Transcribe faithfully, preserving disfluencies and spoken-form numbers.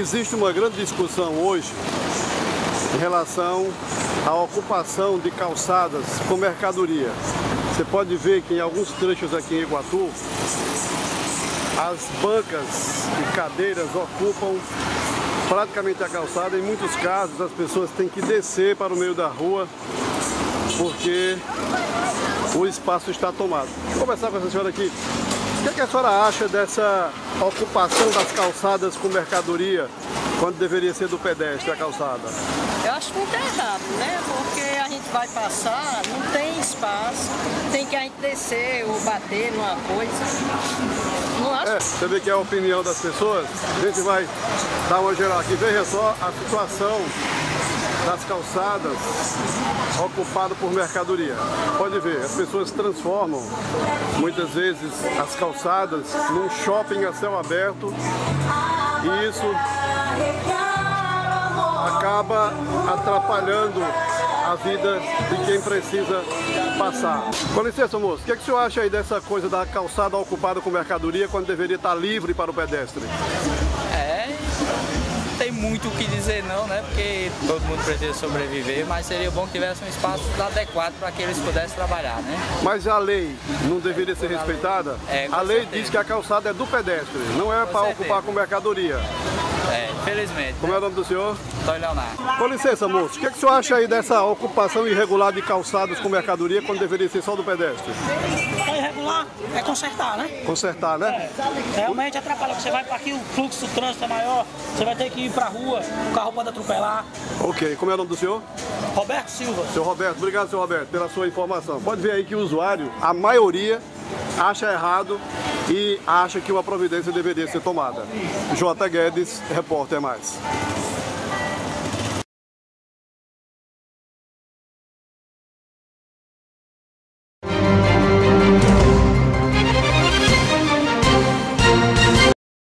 Existe uma grande discussão hoje em relação à ocupação de calçadas com mercadoria. Você pode ver que em alguns trechos aqui em Iguatu, as bancas e cadeiras ocupam praticamente a calçada. Em muitos casos, as pessoas têm que descer para o meio da rua porque o espaço está tomado. Vou conversar com essa senhora aqui. O que, é que a senhora acha dessa ocupação das calçadas com mercadoria, quando deveria ser do pedestre a calçada? Eu acho muito errado, né? Porque a gente vai passar, não tem espaço, tem que a gente descer ou bater numa coisa. Não acho... É, você vê que é a opinião das pessoas. A gente vai dar uma geral aqui. Veja só a situação das calçadas ocupadas por mercadoria. Pode ver, as pessoas transformam muitas vezes as calçadas num shopping a céu aberto e isso acaba atrapalhando a vida de quem precisa passar. Com licença, moço, o que, é que o senhor acha aí dessa coisa da calçada ocupada com mercadoria quando deveria estar livre para o pedestre? É, não tem muito o que dizer não, né? Porque todo mundo precisa sobreviver, mas seria bom que tivesse um espaço adequado para que eles pudessem trabalhar, né? Mas a lei não deveria ser respeitada? É, a lei certeza. diz que a calçada é do pedestre, não é para ocupar com mercadoria. É, infelizmente. Como é o nome do senhor? Antônio Leonardo. Com licença, moço, o que, é que o senhor acha aí dessa ocupação irregular de calçadas com mercadoria quando deveria ser só do pedestre? É irregular, é consertar, né? Consertar, né? É, realmente atrapalha. Você vai para aqui, o fluxo do trânsito é maior, você vai ter que ir para a rua, o carro pode atropelar. Ok, como é o nome do senhor? Roberto Silva. Seu Roberto, obrigado, seu Roberto, pela sua informação. Pode ver aí que o usuário, a maioria, acha errado e acha que uma providência deveria ser tomada. J. Guedes, repórter mais.